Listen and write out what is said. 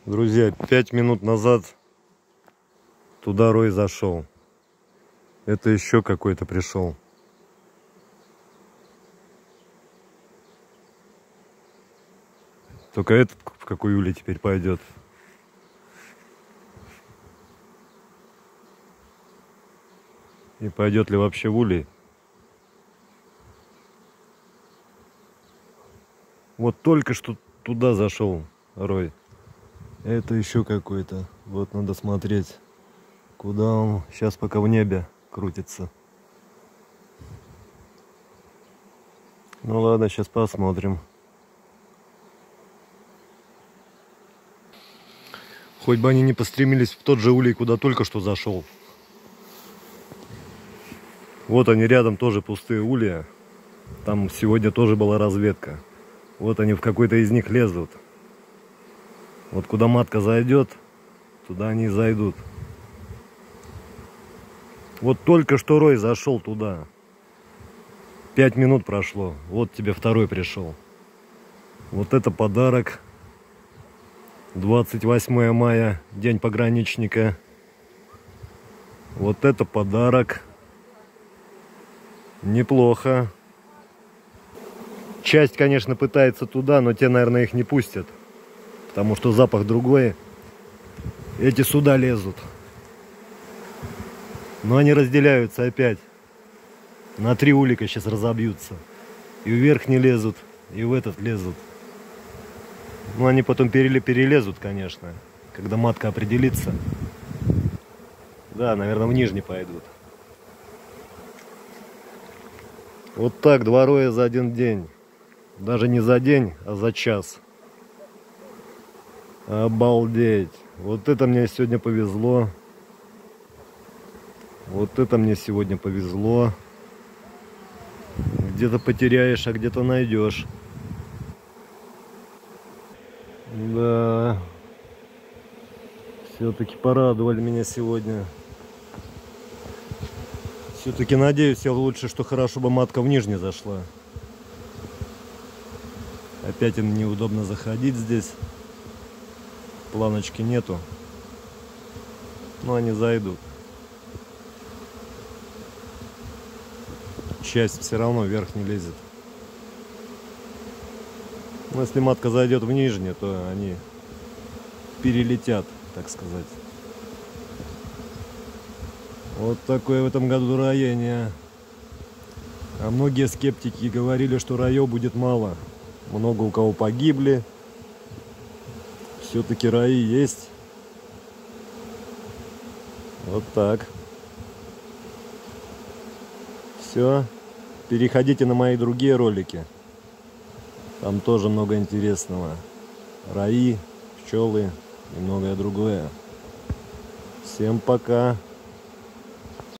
Друзья, 5 минут назад туда рой зашел. Это еще какой-то пришел. Только этот в какой улей теперь пойдет. И пойдет ли вообще в улей? Вот только что туда зашел рой. Это еще какой-то. Вот надо смотреть, куда он сейчас пока в небе крутится. Ну ладно, сейчас посмотрим. Хоть бы они не постремились в тот же улей, куда только что зашел. Вот они рядом тоже пустые улья. Там сегодня тоже была разведка. Вот они в какой-то из них лезут. Вот куда матка зайдет, туда они и зайдут. Вот только что рой зашел туда. 5 минут прошло. Вот тебе второй пришел. Вот это подарок. 28 мая, день пограничника. Вот это подарок. Неплохо. Часть, конечно, пытается туда, но те, наверное, их не пустят. Потому что запах другой. Эти сюда лезут. Но они разделяются опять. На 3 улика сейчас разобьются. И вверх не лезут, и в этот лезут. Ну, они потом перелезут, конечно, когда матка определится. Да, наверное, в нижний пойдут. Вот так 2 роя за один день. Даже не за день, а за час. Обалдеть. Вот это мне сегодня повезло. Вот это мне сегодня повезло. Где-то потеряешь, а где-то найдешь. Да. Все-таки порадовали меня сегодня. Все-таки надеюсь я лучше, что хорошо бы матка в нижний зашла. Опять им неудобно заходить здесь. Планочки нету. Но они зайдут. Часть все равно вверх не лезет. Но если матка зайдет в нижний, то они перелетят, так сказать. Вот такое в этом году роение. А многие скептики говорили, что роев будет мало. Много у кого погибли. Все-таки раи есть. Вот так. Все. Переходите на мои другие ролики. Там тоже много интересного. Раи, пчелы и многое другое. Всем пока.